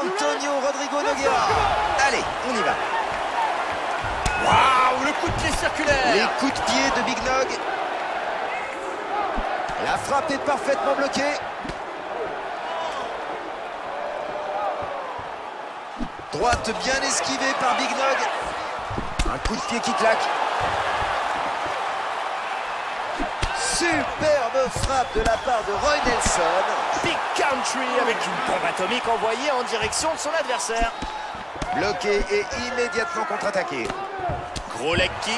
Antonio Rodrigo Nogueira. Allez, on y va. Waouh, le coup de pied circulaire. Les coups de pied de Big Nog. La frappe est parfaitement bloquée. Droite bien esquivée par Big Nog. Un coup de pied qui claque. Superbe frappe de la part de Roy Nelson. Big Country avec une bombe atomique envoyée en direction de son adversaire. Bloqué et immédiatement contre-attaqué. Gros leg kick.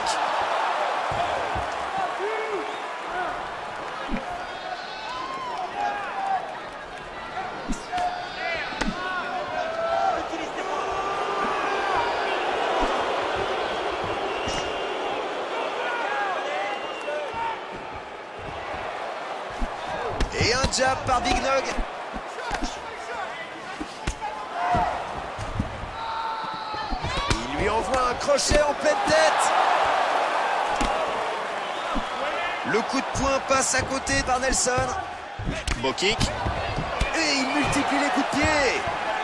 Et un jab par Big Nog. Il lui envoie un crochet en pleine tête. Le coup de poing passe à côté par Nelson. Beau kick. Et il multiplie les coups de pied.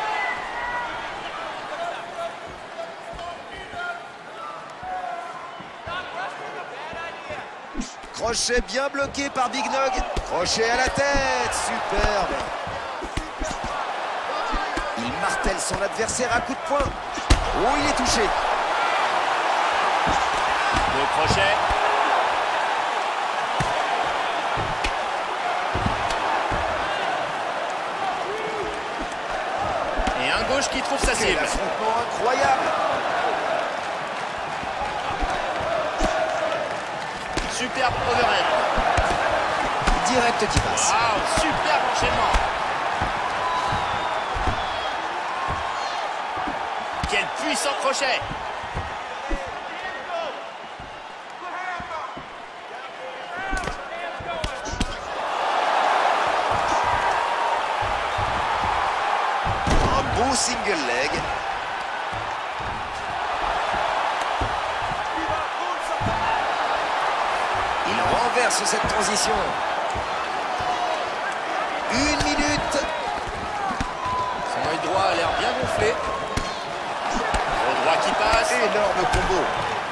Crochet bien bloqué par Big Nog. Crochet à la tête. Superbe. Il martèle son adversaire à coups de poing. Oh, il est touché. Le crochet. Et un gauche qui trouve sa Quel cible. affrontement incroyable. Superbe overhead. Direct qui passe. Waouh, superbe enchaînement. Quel puissant crochet. Un beau single leg. Il renverse cette transition. 1 minute. Son œil droit a l'air bien gonflé. Au droit qui passe. Énorme combo.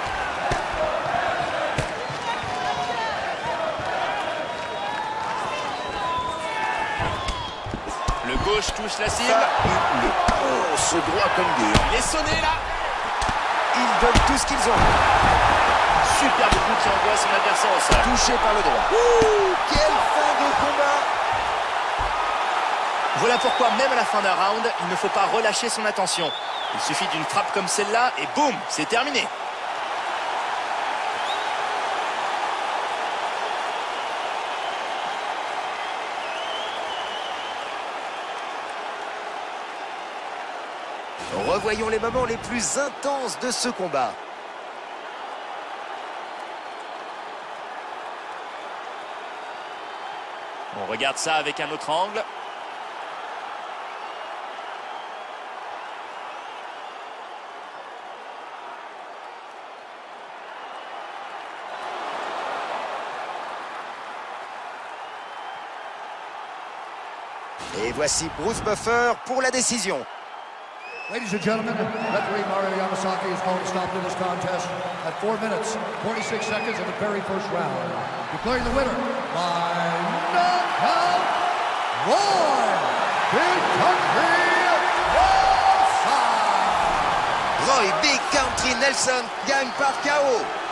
Le gauche touche la cible. Ça, oh, ce droit comme dur. Il est sonné là. Ils donnent tout ce qu'ils ont. Superbe coup qui envoie son adversaire au sol. Touché par le droit. Ouh, quelle fin de combat. Voilà pourquoi même à la fin d'un round, il ne faut pas relâcher son attention. Il suffit d'une frappe comme celle-là et boum, c'est terminé. Revoyons les moments les plus intenses de ce combat. On regarde ça avec un autre angle. Et voici Bruce Buffer pour la décision. Ladies and gentlemen, referee Mario Yamasaki is calling a stop to this contest at 4 minutes, 46 seconds of the very first round. Declaring the winner by knockout, Roy Big Country Nelson. Roy Big Country Nelson gagne par KO.